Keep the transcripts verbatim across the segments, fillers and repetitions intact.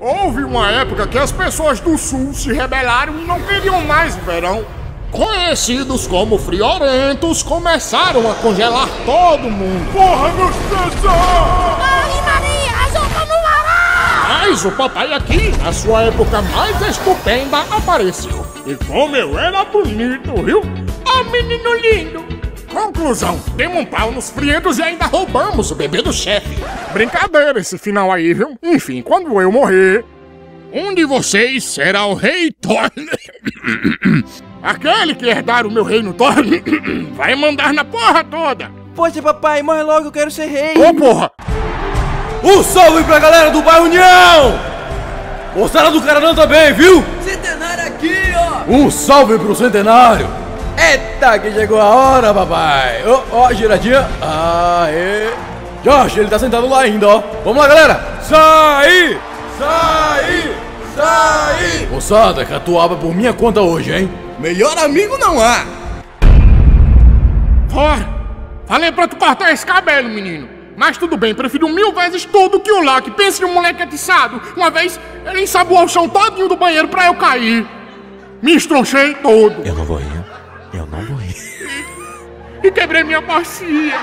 Houve uma época que as pessoas do sul se rebelaram e não queriam mais o verão. Conhecidos como friorentos começaram a congelar todo mundo. Porra, gostoso! Ai, Maria, a sopa não vai! Mas o papai aqui, na sua época mais estupenda, apareceu. E como eu era bonito, viu? Oh, menino lindo! Conclusão, demos um pau nos frientos e ainda roubamos o bebê do chefe. Brincadeira esse final aí, viu? Enfim, quando eu morrer, um de vocês será o rei Thor. Aquele que herdar o meu reino Thor vai mandar na porra toda. Poxa, papai, morre logo, eu quero ser rei. Ô, porra! Um salve pra galera do bairro União! Moçada do Caranã também, viu? Centenário aqui, ó! Um salve pro Centenário! Eita, que chegou a hora, papai! Ó, ó, giradinha. Aê! Josh, ele tá sentado lá ainda, ó. Vamos lá, galera! Sai! Sai! Sai! Moçada, catuaba por minha conta hoje, hein? Melhor amigo não há! Thor, falei pra tu cortar esse cabelo, menino. Mas tudo bem, prefiro mil vezes tudo que o Loki. Pense num moleque atiçado. Uma vez, ele ensaboou o chão todinho do banheiro pra eu cair. Me estronchei todo. Eu não vou rir. Eu não vou rir. E quebrei minha bacia.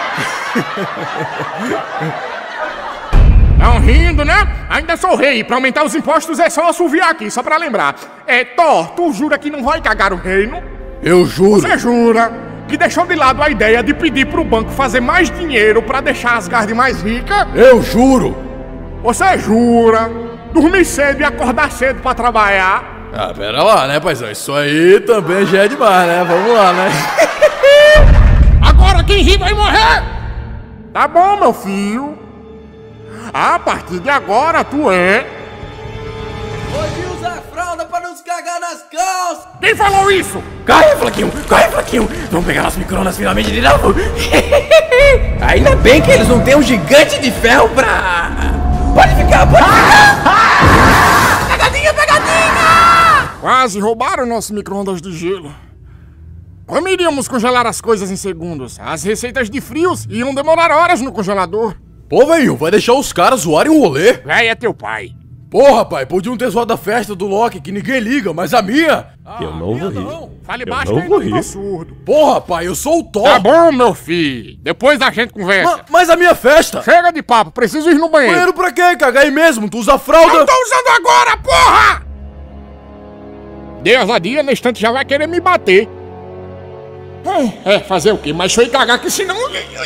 Tão rindo, né? Ainda sou rei. Pra aumentar os impostos é só assoviar aqui, só pra lembrar. É, Thor, tu jura que não vai cagar o reino? Eu juro. Você jura que deixou de lado a ideia de pedir pro banco fazer mais dinheiro pra deixar Asgard mais rica? Eu juro. Você jura dormir cedo e acordar cedo pra trabalhar? Ah, pera lá, né, paizão? Isso aí também já é demais, né? Vamos lá, né? Agora quem ri vai morrer! Tá bom, meu filho. A partir de agora tu é... Pode usar fralda pra não se cagar nas calças! Quem falou isso? Corre, Flaquinho! Corre, Flaquinho! Vamos pegar as micronas finalmente de novo! Ainda bem que eles não têm um gigante de ferro pra... Pode ficar, pode ficar! Pegadinha, pegadinha! Quase roubaram nosso micro-ondas de gelo. Como iríamos congelar as coisas em segundos? As receitas de frios iam demorar horas no congelador. Pô, velho, vai deixar os caras zoarem o rolê? Véi, é teu pai. Porra, pai, podiam ter zoado a festa do Loki, que ninguém liga, mas a minha... Ah, eu não vou rir. Fale Eu baixo não que vou eu tô rir. surdo. Porra, pai, eu sou o Thor. Tá bom, meu filho. Depois a gente conversa. Ma- mas a minha festa? Chega de papo, preciso ir no banheiro. Banheiro pra quê? Cagar aí mesmo? Tu usa fralda? Eu tô usando agora, porra! Deus a dia, na instante já vai querer me bater. É, fazer o quê? Mas deixa eu ir cagar que senão...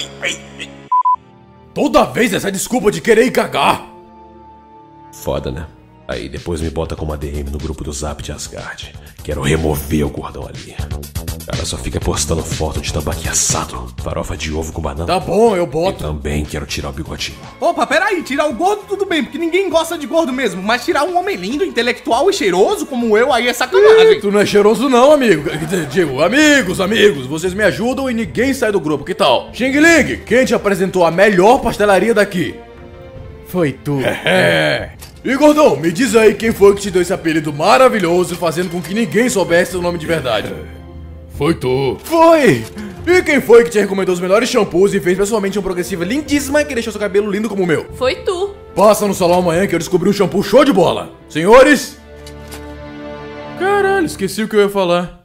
Toda vez essa desculpa de querer ir cagar. Foda, né? Aí depois me bota como A D M no grupo do Zap de Asgard. Quero remover o gordão ali. O cara só fica postando foto de tambaqui assado, farofa de ovo com banana. Tá bom, eu E boto. também quero tirar o bigodinho. Opa, peraí, tirar o gordo tudo bem, porque ninguém gosta de gordo mesmo, mas tirar um homem lindo, intelectual e cheiroso como eu aí é sacanagem. Tu não é cheiroso não, amigo. Digo, amigos, amigos, vocês me ajudam e ninguém sai do grupo, que tal? Xing Ling, quem te apresentou a melhor pastelaria daqui? Foi tu. É. E gordão, me diz aí quem foi que te deu esse apelido maravilhoso, fazendo com que ninguém soubesse o nome de verdade. Foi tu. Foi! E quem foi que te recomendou os melhores shampoos e fez pessoalmente uma progressiva lindíssima que deixou seu cabelo lindo como o meu? Foi tu. Passa no salão amanhã que eu descobri um shampoo show de bola. Senhores... Caralho, esqueci o que eu ia falar.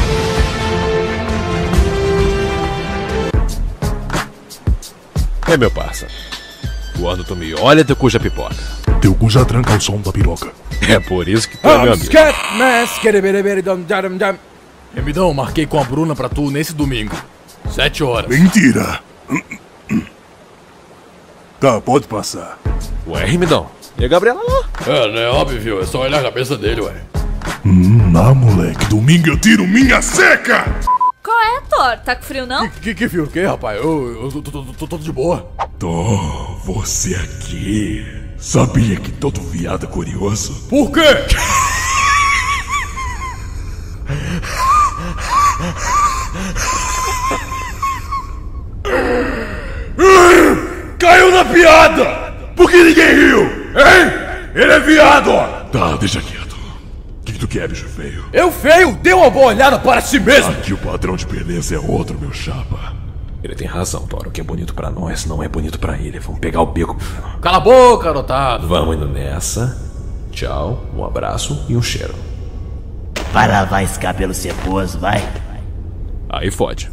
É, meu parça. Quando tu me olha, teu cu já pipoca. Teu cu já tranca o som da piroca. É por isso que tu é meu amigo. Remidão, marquei com a Bruna pra tu nesse domingo. Sete horas. Mentira. Tá, pode passar. Ué, Rimidão, e a Gabriela lá? É, né? Óbvio, é só olhar a cabeça dele, ué. Hum, não, moleque. Domingo eu tiro minha seca. Qual é, Thor? Tá com frio, não? Que que fio, o que, rapaz? Eu, eu tô, tô, tô, tô de boa. Thor, você aqui. Sabia que todo viado é curioso? Por quê? Caiu na piada! Por que ninguém riu? Hein? Ele é viado! Tá, deixa quieto. O que, que tu quer, bicho feio? Eu feio, dê uma boa olhada para si mesmo. Aqui o padrão de beleza é outro, meu chapa. Ele tem razão, Thor. O que é bonito pra nós não é bonito pra ele. Vamos pegar o beco. Cala a boca, adotado. Vamos indo nessa. Tchau, um abraço e um cheiro. Vai lavar esse cabelo ceboso, vai. Aí fode.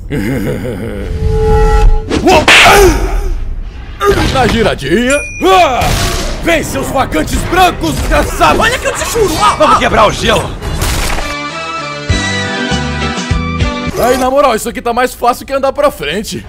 Na giradinha. Ah! Vem, seus vagantes brancos, desgraçados! Olha que eu te juro! Vamos quebrar o gelo! Aí, na moral, isso aqui tá mais fácil que andar pra frente.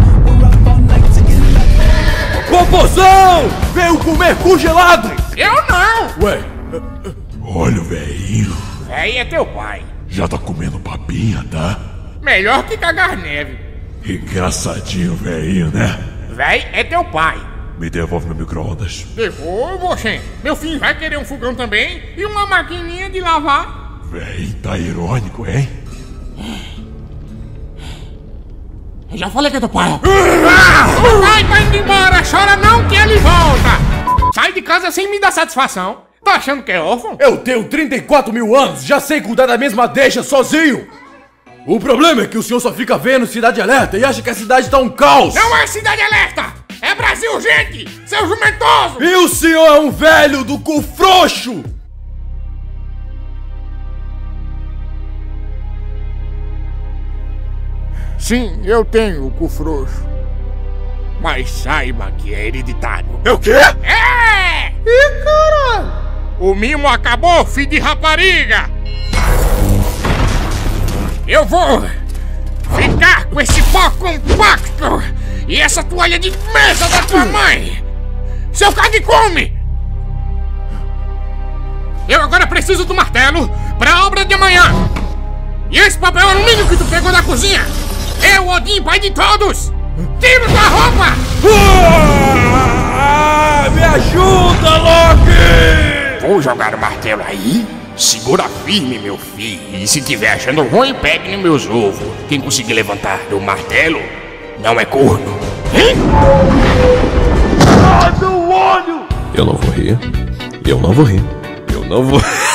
Popozão! Veio comer cu gelado! Eu não! Ué, Olha o velhinho. Véi é teu pai. Já tá comendo papinha, tá? Melhor que cagar neve. Engraçadinho, velhinho, né? Véi é teu pai. Me devolve meu micro-ondas. Devolvo, oxê. Meu filho vai querer um fogão também e uma maquininha de lavar. Velhinho, tá irônico, hein? Eu já falei que é teu pai. Ah! O pai tá indo embora, chora não que ele volta. Sai de casa sem me dar satisfação. Tá achando que é órfão? eu tenho trinta e quatro mil anos, já sei cuidar da mesma deixa sozinho! O problema é que o senhor só fica vendo Cidade Alerta e acha que a cidade tá um caos! Não é Cidade Alerta! É Brasil, gente! Seu jumentoso! E o senhor é um velho do cu frouxo! Sim, eu tenho o cu frouxo. Mas saiba que é hereditário. É o quê? É! Ih, caralho! O mimo acabou, filho de rapariga! Eu vou ficar com esse pó compacto e essa toalha de mesa da tua mãe! Seu cague come! Eu agora preciso do martelo pra obra de amanhã! E esse papel alumínio que tu pegou da cozinha! Eu, Odin, pai de todos! Tira tua roupa! Ah, me ajuda, Loki! Vou jogar o martelo aí. Segura firme, meu filho. E se tiver achando ruim, pegue nos meus ovos. Quem conseguir levantar do martelo não é corno. Hein? Ai, meu olho! Eu não vou rir. Eu não vou rir. Eu não vou.